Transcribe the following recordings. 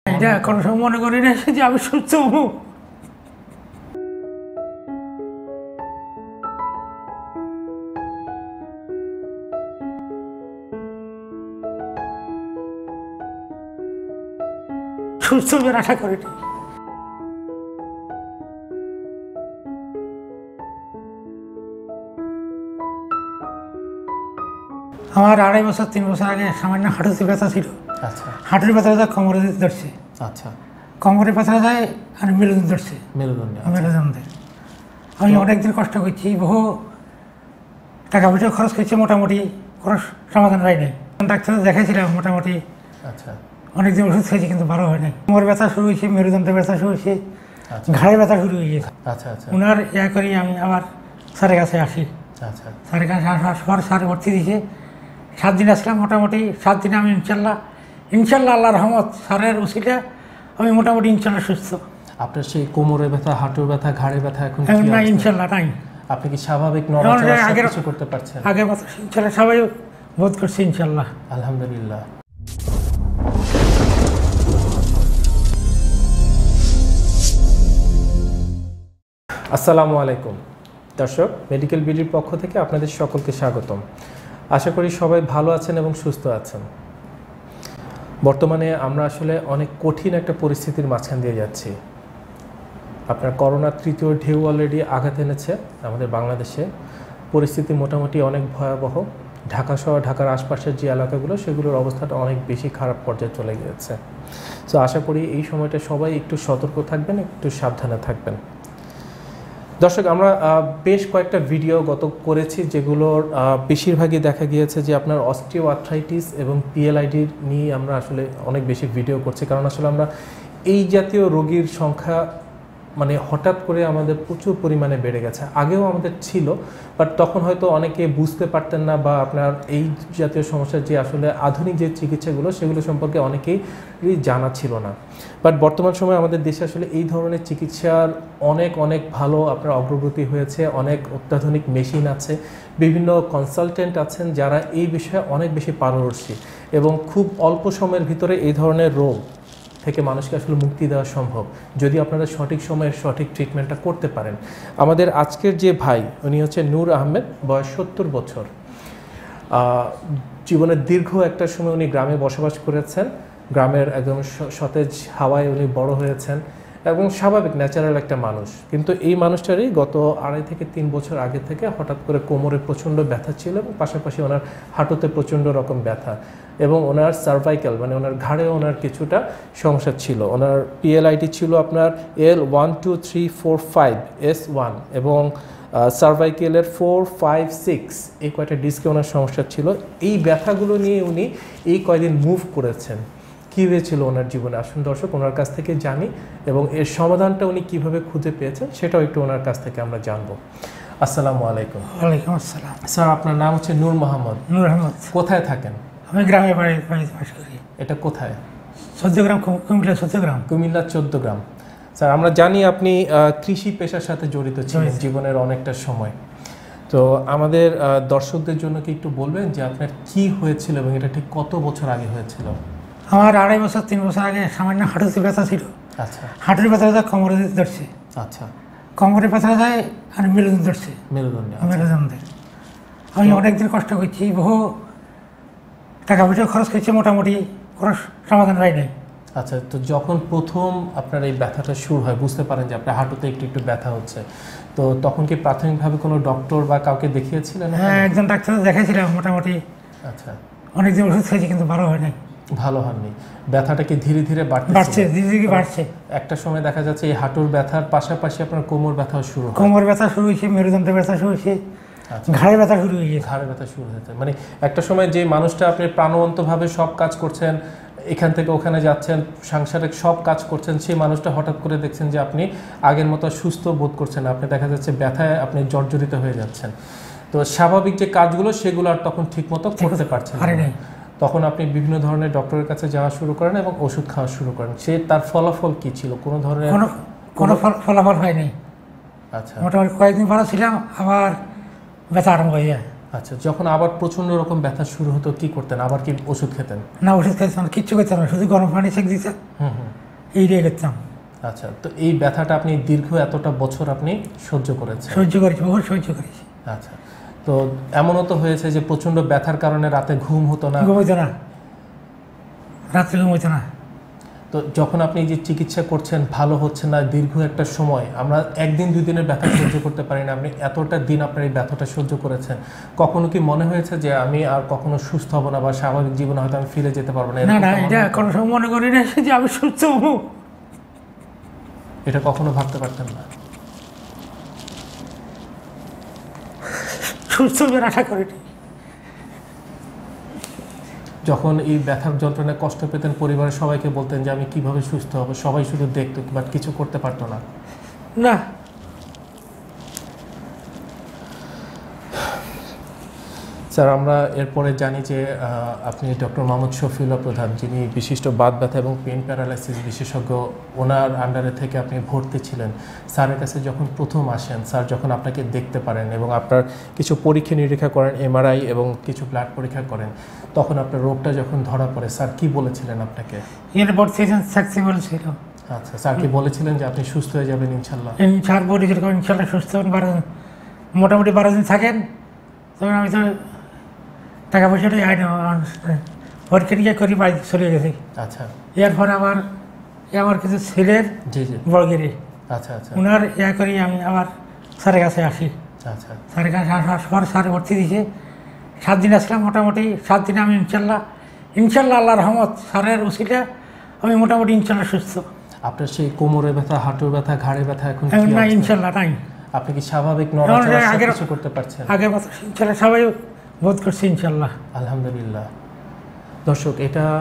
এটা কোনো সময় মনে করি না যে আমি সুস্থ হবো। সুস্থ হবার আশা করিনি। আমার 2.5 বছর 3 বছর আগে সামান্য হাঁটুতে ব্যথা ছিল। আচ্ছা, হাঁটুর ব্যথা যায় কোমরে ধরছে। আচ্ছা, কোমরে ব্যথা যায় আর মেরুদণ্ড ধরছে। মেরুদণ্ডে আমি অনেকদিন কষ্ট করছি, বহু টাকা পয়সা খরচ করছি, মোটামুটি কোনো সমাধান হয় নাই। ডাক্তার দেখাইছিলাম মোটামুটি। আচ্ছা, অনেকদিন ওষুধ খেয়েছি কিন্তু ভালো হয় নাই। কোমর ব্যথা শুরু হয়েছে, মেরুদণ্ডের ব্যথা শুরু হয়েছে, ঘাড়ের ব্যথা শুরু হয়ে গেছে। আচ্ছা, আচ্ছা, ওনার করি আমি আবার স্যারের কাছে আসি। আচ্ছা, স্যারের কাছে আসার পর স্যার ভর্তি দিয়েছে। 7 দিন আসলাম, মোটামুটি 7 দিনে আমি ইনশাল্লাহ আল্লাহর রহমত স্যারের উসিলা আমি মোটামুটি ইনশাল্লাহ সুস্থ। আপনার সেই কোমরের ব্যথা, হাঁটুর ব্যথা, ঘাড়ের ব্যথা এখন না ইনশাল্লাহ নাই। আপনি কি স্বাভাবিক নড়াচড়া কিছু করতে পারছেন? আগের মতো ইনশাল্লাহ সবাই বোধ করছে ইনশাল্লাহ। আলহামদুলিল্লাহ। আসসালামু আলাইকুম দর্শক, মেডিকেল বিডির পক্ষ থেকে আপনাদের সকলকে স্বাগতম। আশা করি সবাই ভালো আছেন এবং সুস্থ আছেন। বর্তমানে আমরা আসলে অনেক কঠিন একটা পরিস্থিতির মাঝখান দিয়ে যাচ্ছি। আপনার করোনার 3য় ঢেউ অলরেডি আঘাত এনেছে আমাদের বাংলাদেশে। পরিস্থিতি মোটামুটি অনেক ভয়াবহ। ঢাকা সহ ঢাকার আশপাশের যে এলাকাগুলো সেগুলোর অবস্থাটা অনেক বেশি খারাপ পর্যায়ে চলে গিয়েছে। সো আশা করি এই সময়টা সবাই একটু সতর্ক থাকবেন, একটু সাবধানে থাকবেন। দর্শক, আমরা বেশ কয়েকটা ভিডিও করেছি, যেগুলোর বেশিরভাগই দেখা গিয়েছে যে আপনার অস্টিও আর্থ্রাইটিস এবং পিএলআইডি নিয়ে আমরা আসলে অনেক বেশি ভিডিও করছি। কারণ আসলে আমরা এই জাতীয় রোগীর সংখ্যা মানে হঠাৎ করে আমাদের প্রচুর পরিমাণে বেড়ে গেছে। আগেও আমাদের ছিল, বাট তখন হয়তো অনেকে বুঝতে পারতেন না, বা আপনার এই জাতীয় সমস্যার যে আসলে আধুনিক যে চিকিৎসাগুলো সেগুলো সম্পর্কে অনেকেই জানা ছিল না। বাট বর্তমান সময়ে আমাদের দেশে আসলে এই ধরনের চিকিৎসার অনেক ভালো আপনার অগ্রগতি হয়েছে। অনেক অত্যাধুনিক মেশিন আছে, বিভিন্ন কনসালটেন্ট আছেন যারা এই বিষয়ে অনেক বেশি পারদর্শী, এবং খুব অল্প সময়ের ভিতরে এই ধরনের রোগ থেকে মানুষকে আসলে মুক্তি দেওয়া সম্ভব যদি আপনারা সঠিক সময়ে সঠিক ট্রিটমেন্টটা করতে পারেন। আমাদের আজকের যে ভাই, উনি হচ্ছে নূর আহমেদ, বয়স 70 বছর। জীবনের দীর্ঘ একটা সময় উনি গ্রামে বসবাস করেছেন। গ্রামের একদম সতেজ হাওয়ায় উনি বড় হয়েছেন এবং স্বাভাবিক ন্যাচারাল একটা মানুষ। কিন্তু এই মানুষটারই গত 2.5 থেকে 3 বছর আগে থেকে হঠাৎ করে কোমরে প্রচণ্ড ব্যথা ছিল, এবং পাশাপাশি ওনার হাঁটুতে প্রচণ্ড রকম ব্যথা, এবং ওনার সার্ভাইকাল মানে ওনার ঘাড়েও ওনার কিছুটা সমস্যা ছিল। ওনার পিএলআইডি ছিল আপনার L12345S1, এবং সার্ভাইকেলের 4, 5, 6 এই কয়টা ডিস্কে ওনার সমস্যা ছিল। এই ব্যথাগুলো নিয়ে উনি এই কয়দিন মুভ করেছেন। কী হয়েছিল ওনার জীবনে, আসুন দর্শক ওনার কাছ থেকে জানি, এবং এর সমাধানটা উনি কীভাবে খুঁজে পেয়েছেন সেটাও একটু ওনার কাছ থেকে আমরা জানবো। আসসালামু আলাইকুম। ওয়ালাইকুম আসসালাম। স্যার, আপনার নাম হচ্ছে নূর মোহাম্মদ। নূর আহমদ। কোথায় থাকেন? আমি গ্রামে বাড়ি বাস করি। এটা কোথায়? 14 গ্রাম, কুমিল্লা 14 গ্রাম। কুমিল্লা 14 গ্রাম। স্যার, আমরা জানি আপনি কৃষি পেশার সাথে জড়িত ছিলেন জীবনের অনেকটা সময়। তো আমাদের দর্শকদের জন্য কি একটু বলবেন যে আপনার কি হয়েছিল এবং এটা ঠিক কত বছর আগে হয়েছিল? আমার 2.5 বছর 3 বছর আগে সামান্য হাঁটুতে ব্যথা ছিল। আচ্ছা, হাঁটুর ব্যথা যায় কোমরে ধরছে। আচ্ছা, কোমরে ব্যথা যায় আর মেরুদণ্ড ধরছে। মেরুদণ্ডে আমি অনেকদিন কষ্ট করছি, বহু টাকা পয়সা খরচ করছি, মোটামুটি কোনো সমাধান হয় নাই। আচ্ছা, তো যখন প্রথম আপনার এই ব্যথাটা শুরু হয়, বুঝতে পারেন যে আপনার হাঁটুতে একটু ব্যথা হচ্ছে, তো তখন কি প্রাথমিকভাবে কোনো ডক্টর বা কাউকে দেখিয়েছিলেন? হ্যাঁ, একজন ডাক্তার দেখাইছিলাম মোটামুটি। আচ্ছা, অনেকদিন ওষুধ খেয়েছি কিন্তু ভালো হয় নাই। ভালো হননি? ব্যথাটা কি ধীরে ধীরে বাড়ছে? ধীরে ধীরে বাড়ছে। একটা সময় দেখা যাচ্ছে এই হাঁটুর ব্যথার পাশাপাশি আপনার কোমর ব্যথাও শুরু হয়? কোমর ব্যথা শুরু হয়েছে, মেরুদণ্ডের ব্যথা শুরু হয়েছে, ঘাড়ের ব্যথা শুরু হয়েছে। ঘাড়ের ব্যথা শুরু হয়েছে মানে একটা সময় যে মানুষটা আপনি প্রাণবন্তভাবে সব কাজ করছেন, এখান থেকে ওখানে যাচ্ছেন, সাংসারিক সব কাজ করছেন, সেই মানুষটা হঠাৎ করে দেখছেন যে আপনি আগের মতো সুস্থ বোধ করছেন, আপনি দেখা যাচ্ছে ব্যথায় আপনি জর্জরিত হয়ে যাচ্ছেন। তো স্বাভাবিক যে কাজগুলো সেগুলো আর তখন ঠিকমতো করতে পারছেন না। তখন আপনি বিভিন্ন ধরনের ডক্টরের কাছে যাওয়া শুরু করেন এবং ওষুধ খাওয়া শুরু করেন। তার ফলাফল কি ছিল? কোনো ধরনের কোনো ফলাফল হয়নি। আচ্ছা, মোটামুটি কয়েকদিন ভালো ছিলাম, আবার ব্যথা আরম্ভ হয়ে যায়। আচ্ছা, যখন আবার প্রচন্ড রকম ব্যথা শুরু হতো কি করতেন? আবার কি ওষুধ খেতেন? না, ওষুধ খাইতাম না, কিচ্ছু খেতাম না, শুধু গরম পানি সেঁক দিতাম, এইটাই খেতাম। আচ্ছা, তো এই ব্যথাটা আপনি দীর্ঘ এতটা বছর আপনি সহ্য করেছেন? সহ্য করেছি, বহুত সহ্য করেছি। আচ্ছা, তো এমনও তো হয়েছে যে প্রচন্ড ব্যথার কারণে রাতে ঘুম হতো না? ঘুমোইতো না, রাত্রে ঘুমোইতো না। তো যখন আপনি যে চিকিৎসা করছেন ভালো হচ্ছে না দীর্ঘ একটা সময়, আমরা একদিন দুই দিনের ব্যথা সহ্য করতে পারি না, আপনি এতটা দিন আপনার এই ব্যথাটা সহ্য করেছেন, কখনো কি মনে হয়েছে যে আমি আর কখনো সুস্থ হব না বা স্বাভাবিক জীবনে হয়তো আমি ফিরে যেতে পারবো না? না না, এটা কোনো সময় মনে করি না যে আমি সুস্থ হবো, এটা কখনো ভাবতে পারতেন না? সুস্থ হবেন আশা করিনি। যখন এই ব্যথার যন্ত্রণায় কষ্ট পেতেন পরিবারের সবাইকে বলতেন যে আমি কিভাবে সুস্থ হব, সবাই শুধু দেখতো বাট কিছু করতে পারতো না? না। স্যার, আমরা এরপরে জানি যে আপনি ডক্টর মোহাম্মদ শফিউল্লাহ প্রধান, যিনি বিশিষ্ট বাত ব্যথা এবং পেইন প্যারালাইসিস বিশেষজ্ঞ, ওনার আন্ডারে থেকে আপনি ভর্তি ছিলেন। স্যারের কাছে যখন প্রথম আসেন, স্যার যখন আপনাকে দেখতে পারেন এবং আপনার কিছু পরীক্ষা নিরীক্ষা করেন, এমআরআই এবং কিছু ব্লাড পরীক্ষা করেন, তখন আপনার রোগটা যখন ধরা পড়ে স্যার কি বলেছিলেন আপনাকে? এরপর সেজন সাকসেসফুল ছিল। আচ্ছা, স্যার কি বলেছিলেন যে আপনি সুস্থ হয়ে যাবেন ইনশাল্লাহ? স্যার বলেছিল ইনশাল্লাহ সুস্থ হবেন, মোটামুটি 12 দিন থাকেন। তখন আমি তো টাকা পয়সাটাই পরীক্ষা নিয়ে করি বাড়ি চলে গেছি। আচ্ছা, এরপর আমার কিছু ছেলের জি জি, বড়গিরি, আচ্ছা আচ্ছা, ওনার করি আমি আবার স্যারের কাছে আসি। আচ্ছা, স্যারের কাছে আসার পর স্যার ভর্তি দিয়েছে। 7 দিন আসলাম, মোটামুটি 7 দিনে আমি ইনশাল্লাহ আল্লাহর রহমত স্যারের উসিলে আমি মোটামুটি ইনশাল্লাহ সুস্থ। আপনার সেই কোমরে ব্যথা, হাঁটুর ব্যথা, ঘাড়ে ব্যথা এখন কি না, অবস্থা? ইনশাল্লাহ নাই। আপনি কি স্বাভাবিক নড়াচড়া আগের- কিছু করতে পারছেন? আগের মতো ইনশাল্লাহ সবাই বোধ করছে ইনশাল্লাহ। আলহামদুলিল্লাহ। দর্শক,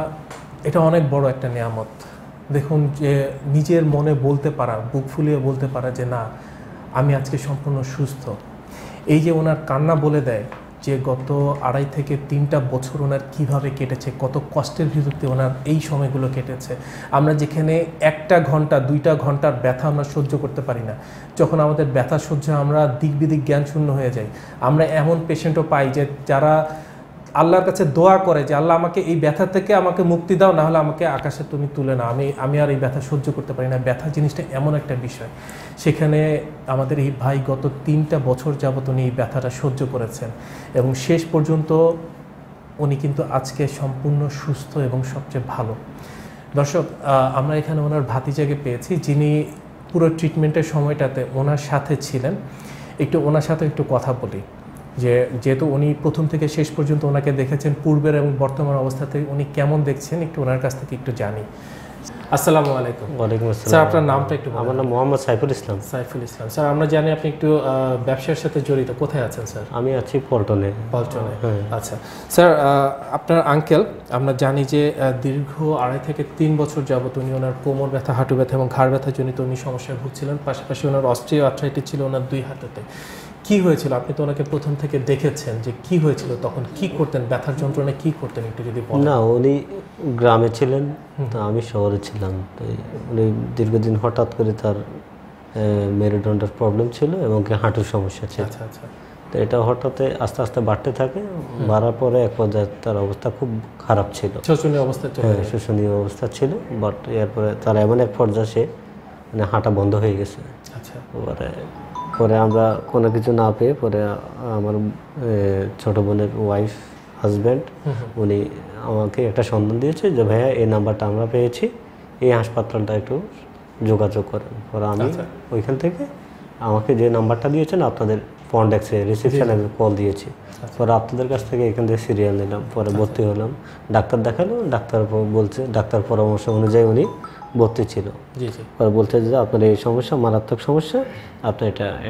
এটা অনেক বড় একটা নিয়ামত। দেখুন যে নিজের মনে বলতে পারা, বুক ফুলিয়ে বলতে পারা যে না, আমি আজকে সম্পূর্ণ সুস্থ। এই যে ওনার কান্না বলে দেয় যে গত 2.5 থেকে 3টা বছর ওনার কীভাবে কেটেছে, কত কষ্টের ভিত্তিতে ওনার এই সময়গুলো কেটেছে। আমরা যেখানে 1 ঘন্টা 2 ঘন্টার ব্যথা আমরা সহ্য করতে পারি না, যখন আমাদের ব্যথা সহ্য আমরা দিক বিদিক জ্ঞান শূন্য হয়ে যাই। আমরা এমন পেশেন্টও পাই যে যারা আল্লাহর কাছে দোয়া করে যে আল্লাহ আমাকে এই ব্যথা থেকে আমাকে মুক্তি দাও, না হলে আমাকে আকাশে তুমি তুলে না, আমি আর এই ব্যথা সহ্য করতে পারি না। ব্যথা জিনিসটা এমন একটা বিষয়, সেখানে আমাদের এই ভাই গত 3টা বছর যাবত উনি এই ব্যথাটা সহ্য করেছেন এবং শেষ পর্যন্ত উনি কিন্তু আজকে সম্পূর্ণ সুস্থ এবং সবচেয়ে ভালো। দর্শক, আমরা এখানে ওনার ভাতিজাকে পেয়েছি, যিনি পুরো ট্রিটমেন্টের সময়টাতে ওনার সাথে ছিলেন। ওনার সাথে একটু কথা বলি, যেহেতু উনি প্রথম থেকে শেষ পর্যন্ত ওনাকে দেখেছেন, পূর্বের এবং বর্তমান অবস্থাতে উনি কেমন দেখছেন একটু ওনার কাছ থেকে একটু জানি। আসসালামু আলাইকুম। ওয়ালাইকুম আসসালাম। স্যার, আপনার নামটা একটু বলুন। আমার নাম মোহাম্মদ সাইফুল ইসলাম। সাইফুল ইসলাম। স্যার, আমরা জানি আপনি একটু ব্যবসার সাথে জড়িত, কোথায় আছেন স্যার? আমি আছি পল্টনে। পল্টনে, আচ্ছা। স্যার, আপনার আঙ্কেল, আমরা জানি যে দীর্ঘ 2.5 থেকে 3 বছর যাবত উনি ওনার কোমর ব্যথা, হাঁটু ব্যথা এবং ঘাড় ব্যথা জনিত উনি সমস্যায় ভুগছিলেন। পাশাপাশি ওনার অস্ট্রিও আর্থ্রাইটিস ছিল ওনার 2 হাঁটুতে। কি হয়েছিল? আপনি তো ওনাকে প্রথম থেকে দেখেছেন, যে কি হয়েছিল তখন, কি করতেন, ব্যথার যন্ত্রণায় কি করতেন একটু যদি বলেন। না, উনি গ্রামে ছিলেন, তো আমি শহরে ছিলাম। তো উনি দীর্ঘদিন হঠাৎ করে তার মেরুদণ্ডের প্রবলেম ছিল এবং হাঁটুর সমস্যা ছিল। আচ্ছা আচ্ছা। তো এটা হঠাৎ আস্তে আস্তে বাড়তে থাকে, বাড়ার পরে এক পর্যায়ে তার অবস্থা খুব খারাপ ছিল, শোচনীয় অবস্থা চলে হ্যাঁ, গেছে। শোষণীয় অবস্থা ছিল। বাট এরপরে তার এমন এক পর্যায়ে সে মানে হাঁটা বন্ধ হয়ে গেছে। আচ্ছা। পরে আমরা কোনো কিছু না পেয়ে পরে আমার ছোট বোনের ওয়াইফ, হাজব্যান্ড, উনি আমাকে একটা সন্ধান দিয়েছে যে ভাইয়া এই নাম্বারটা আমরা পেয়েছি, এই হাসপাতালটা একটু যোগাযোগ করেন। পরে আমি ওইখান থেকে আমাকে যে নাম্বারটা দিয়েছেন আপনাদের পন্ডেক্সে রিসেপশনে কল দিয়েছি। পরে আপনাদের কাছ থেকে এখান থেকে সিরিয়াল নিলাম, পরে ভর্তি হলাম, ডাক্তার দেখালো, ডাক্তার বলছে, ডাক্তার পরামর্শ অনুযায়ী উনি ভর্তি ছিল। পরে বলছে যে আপনার এই সমস্যা মারাত্মক সমস্যা, আপনি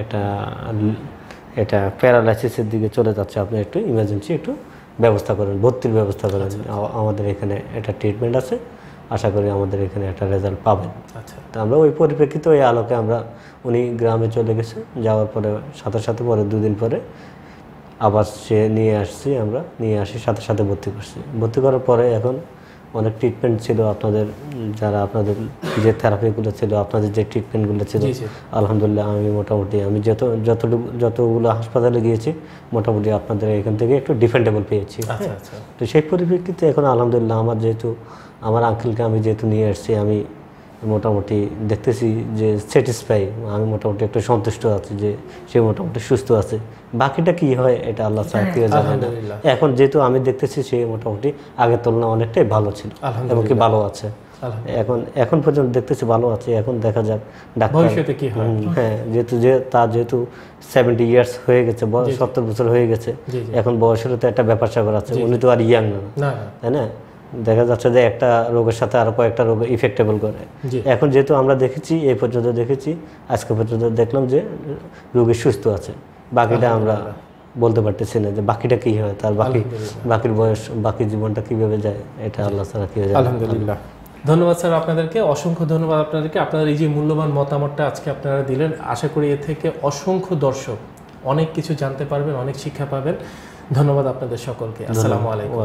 এটা প্যারালাইসিসের দিকে চলে যাচ্ছে, আপনি একটু ইমার্জেন্সি একটু ব্যবস্থা করেন, ভর্তির ব্যবস্থা করেন। আমাদের এখানে একটা ট্রিটমেন্ট আছে, আশা করি আমাদের এখানে একটা রেজাল্ট পাবেন। তো আমরা ওই পরিপ্রেক্ষিতে ওই আলোকে উনি গ্রামে চলে গেছে, যাওয়ার পরে সাথে পরে 2 দিন পরে আবার সে নিয়ে আসি, সাথে ভর্তি করছি। ভর্তি করার পরে এখন অনেক ট্রিটমেন্ট ছিল আপনাদের, যারা আপনাদের যে থেরাপিগুলো ছিল, আপনাদের যে ট্রিটমেন্টগুলো ছিল, আলহামদুলিল্লাহ আমি মোটামুটি আমি যতগুলো হাসপাতালে গিয়েছি মোটামুটি আপনাদের এখান থেকে একটু ডিফেন্ডেবল পেয়েছি। তো সেই পরিপ্রেক্ষিতে এখন আলহামদুলিল্লাহ আমার আঙ্কেলকে আমি যেহেতু নিয়ে আসছি, আমি মোটামুটি দেখতেছি যে স্যাটিসফাই, আমি মোটামুটি একটু সন্তুষ্ট আছি যে সে মোটামুটি সুস্থ আছে। বাকিটা কি হয় এটা আল্লাহ ছাড়া কেউ জানে না। এখন যেহেতু আমি দেখতেছি সে মোটামুটি আগের তুলনায় অনেকটাই ভালো ছিল এবং কি ভালো আছে, এখন পর্যন্ত দেখতেছি ভালো আছে। এখন দেখা যাক ডাক্তার হ্যাঁ, যেহেতু 70 ইয়ার্স হয়ে গেছে, 70 বছর হয়ে গেছে, এখন বয়সের তো একটা ব্যাপার স্যাপার আছে, উনি তো আর ইয়াং না, তাই না? দেখা যাচ্ছে যে একটা রোগের সাথে আরো কয়েকটা রোগ ইফেক্টেবল করে। এখন যেহেতু আমরা দেখেছি, এই পর্যন্ত দেখেছি, আজকে পর্যন্ত দেখলাম যে রোগী সুস্থ আছে। বাকিটা আমরা বলতে পারতেছি না যে বাকিটা কি হয়, তার বাকির বয়স, বাকি জীবনটা কিভাবে যায়, এটা আল্লাহ ছাড়া কি হয়। আলহামদুলিল্লাহ, ধন্যবাদ স্যার আপনাদেরকে, অসংখ্য ধন্যবাদ আপনাদেরকে। আপনাদের এই যে মূল্যবান মতামতটা আজকে আপনারা দিলেন, আশা করি এ থেকে অসংখ্য দর্শক অনেক কিছু জানতে পারবেন, অনেক শিক্ষা পাবেন। ধন্যবাদ আপনাদের সকলকে। আসসালামু আলাইকুম।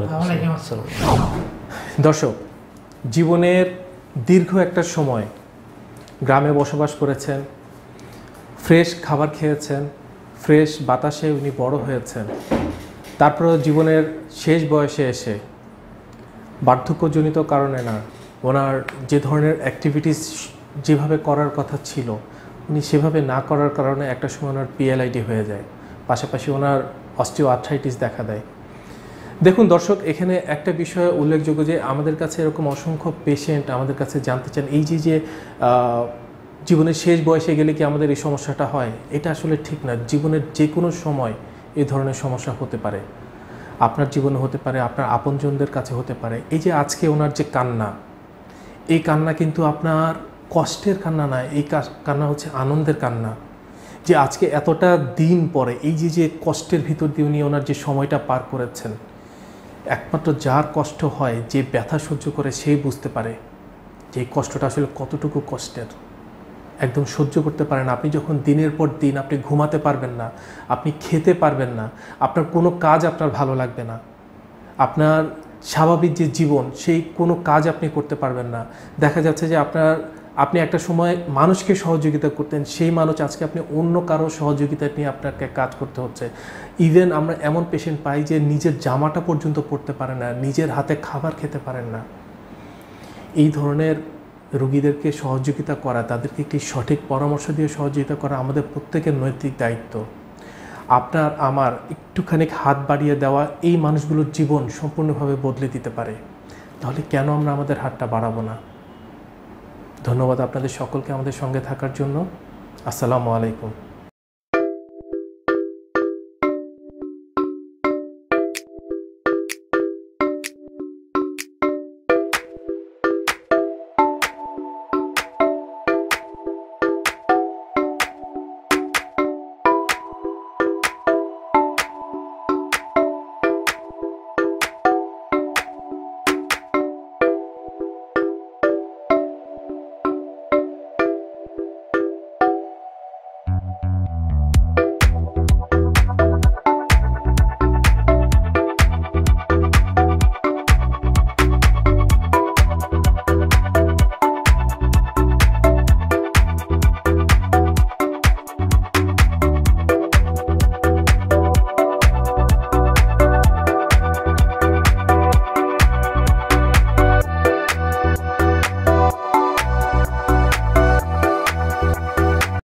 দর্শক, জীবনের দীর্ঘ একটা সময় গ্রামে বসবাস করেছেন, ফ্রেশ খাবার খেয়েছেন, ফ্রেশ বাতাসে উনি বড় হয়েছেন। তারপরেও জীবনের শেষ বয়সে এসে বার্ধক্যজনিত কারণে না, ওনার যে ধরনের অ্যাক্টিভিটিস যেভাবে করার কথা ছিল উনি সেভাবে না করার কারণে একটা সময় ওনার PLID হয়ে যায়, পাশাপাশি ওনার অস্টিওআর্থ্রাইটিস দেখা দেয়। দেখুন দর্শক, এখানে একটা বিষয় উল্লেখযোগ্য যে আমাদের কাছে এরকম অসংখ্য পেশেন্ট আমাদের কাছে জানতে চান এই যে জীবনের শেষ বয়সে গেলে কি আমাদের এই সমস্যাটা হয়, এটা আসলে ঠিক না। জীবনের যে কোনো সময় এই ধরনের সমস্যা হতে পারে, আপনার জীবনে হতে পারে, আপনার আপনজনদের কাছে হতে পারে। এই যে আজকে ওনার যে কান্না, এই কান্না কিন্তু আপনার কষ্টের কান্না না, এই কান্না হচ্ছে আনন্দের কান্না। যে আজকে এতটা দিন পরে এই যে কষ্টের ভিতর দিয়ে উনি ওনার যে সময়টা পার করেছেন, একমাত্র যার কষ্ট হয়, যে ব্যথা সহ্য করে, সেই বুঝতে পারে যে এই কষ্টটা আসলে কতটুকু কষ্টের। একদম সহ্য করতে পারেন। আপনি যখন দিনের পর দিন আপনি ঘুমাতে পারবেন না, আপনি খেতে পারবেন না, আপনার কোনো কাজ আপনার ভালো লাগবে না, আপনার স্বাভাবিক যে জীবন সেই কোনো কাজ আপনি করতে পারবেন না। দেখা যাচ্ছে যে আপনি একটা সময় মানুষকে সহযোগিতা করতেন, সেই মানুষ আজকে আপনি অন্য কারো সহযোগিতা নিয়ে আপনাকে কাজ করতে হচ্ছে। ইভেন আমরা এমন পেশেন্ট পাই যে নিজের জামাটা পর্যন্ত পরতে পারে না, নিজের হাতে খাবার খেতে পারেন না। এই ধরনের রোগীদেরকে সহযোগিতা করা, তাদেরকে একটি সঠিক পরামর্শ দিয়ে সহযোগিতা করা আমাদের প্রত্যেকের নৈতিক দায়িত্ব। আপনার আমার একটুখানি হাত বাড়িয়ে দেওয়া এই মানুষগুলোর জীবন সম্পূর্ণভাবে বদলে দিতে পারে। তাহলে কেন আমরা আমাদের হাতটা বাড়াবো না? ধন্যবাদ আপনাদের সকলকে আমাদের সঙ্গে থাকার জন্য। আসসালামু আলাইকুম।